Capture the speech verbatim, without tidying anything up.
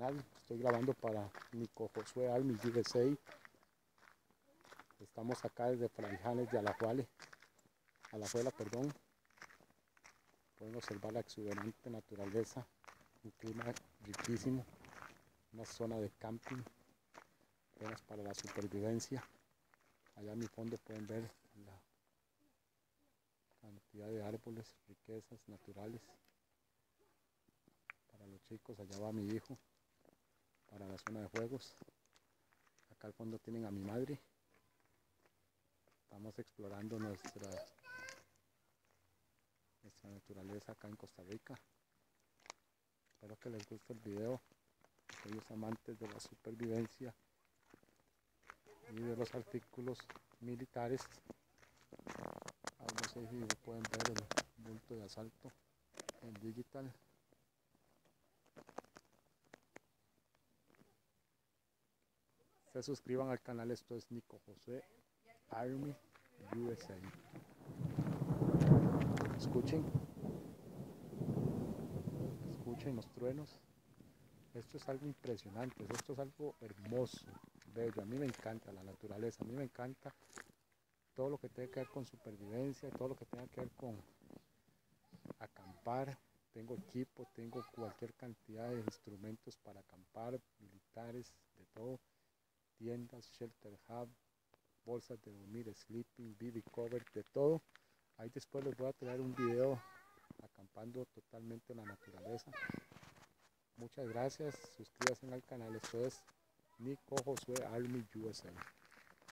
canal. Estoy grabando para Nico Josué Army U S A. Estamos acá desde Fraijanes de Alajuela, Alajuela, perdón. Pueden observar la exuberante naturaleza, un clima riquísimo, una zona de camping, apenas para la supervivencia. Allá en mi fondo pueden ver la cantidad de árboles, riquezas naturales. Para los chicos, allá va mi hijo, para la zona de juegos. Acá al fondo tienen a mi madre. Estamos explorando nuestra, nuestra naturaleza acá en Costa Rica. Espero que les guste el video. Aquellos amantes de la supervivencia y de los artículos militares. Ahí no sé si pueden ver el bulto de asalto en digital. Se suscriban al canal. Esto es Nico Josué Army U S A. Escuchen, escuchen los truenos. Esto es algo impresionante, esto es algo hermoso, bello. A mí me encanta la naturaleza, a mí me encanta todo lo que tenga que ver con supervivencia, todo lo que tenga que ver con acampar. Tengo equipo, tengo cualquier cantidad de instrumentos para acampar, militares, de todo. Tiendas, shelter hub, bolsas de dormir, sleeping, B B cover, de todo. Ahí después les voy a traer un video acampando totalmente en la naturaleza. Muchas gracias, suscríbanse al canal. Esto es Nico Josué Army U S A.